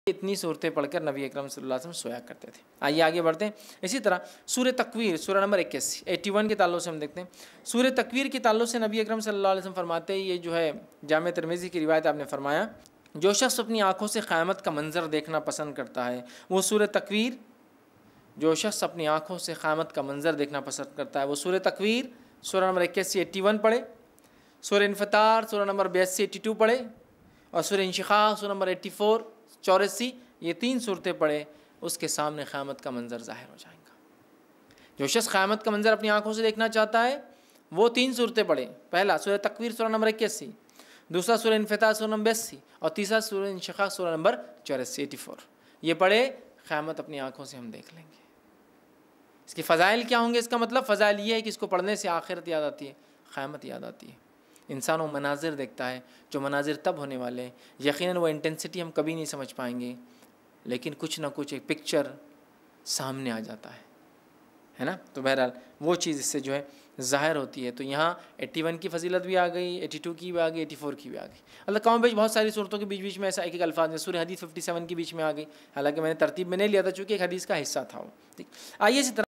इतनी सूरतें पढ़कर नबी अकरम सल्लल्लाहु अलैहि वसल्लम सोया करते थे। आइए आगे बढ़ते हैं। इसी तरह सूरह तकवीर, सूरह नंबर 81 के ताल्लुक़ से हम देखते हैं। सूरह तकवीर के ताल्लुक़ से नबी अकरम सल्लल्लाहु अलैहि वसल्लम फरमाते हैं, ये जो है जामे तिर्मिज़ी की रिवायत आपने फरमाया, जो शख्स अपनी आँखों से क़यामत का मंज़र देखना पसंद करता है वो सूरह तकवीर, जो शख्स अपनी आँखों से क़यामत का मंज़र देखना पसंद करता है वो सूरह तकवीर सूरह नंबर 81 पढ़े, सूरह इन्फ़ितार सूरह नंबर 82 पढ़े, और सूरह इंशिक़ाक़ सूरह नंबर 84 ये 3 सूरतें पढ़े, उसके सामने क़यामत का मंज़र ज़ाहिर हो जाएगा। जो शख्स क़यामत का मंज़र अपनी आँखों से देखना चाहता है वो 3 सूरतें पढ़े। पहला सूरह तकवीर सूरह नंबर 81, दूसरा सूरह इन्फ़ितार सूरह नंबर 82 और तीसरा सूरह इंशिक़ाक़ सूरह नंबर 84। ये पढ़े, क़यामत अपनी आँखों से हम देख लेंगे। इसके फ़ज़ाइल क्या होंगे? इसका मतलब फ़ज़ाइल ये है कि इसको पढ़ने से आखिरत याद आती है, क़यामत याद आती है। इंसान वो मनाजिर देखता है जो मनाजिर तब होने वाले हैं, यकीनन वो इंटेंसिटी हम कभी नहीं समझ पाएंगे, लेकिन कुछ ना कुछ एक पिक्चर सामने आ जाता है ना। तो बहरहाल वो चीज़ इससे जो है ज़ाहिर होती है। तो यहाँ 81 की फजीलत भी आ गई, 82 की भी आ गई, 84 की भी आ गई। अल्लाह कम बेश बहुत सारी सूरतों के बीच बीच में ऐसा एक अल्फाज में सूरह हदीस 57 के बीच में आ गई, हालांकि मैंने तरतीब में नहीं लिया था चूँकि एक हदीस का हिस्सा था वो। ठीक, आइए इसी तरह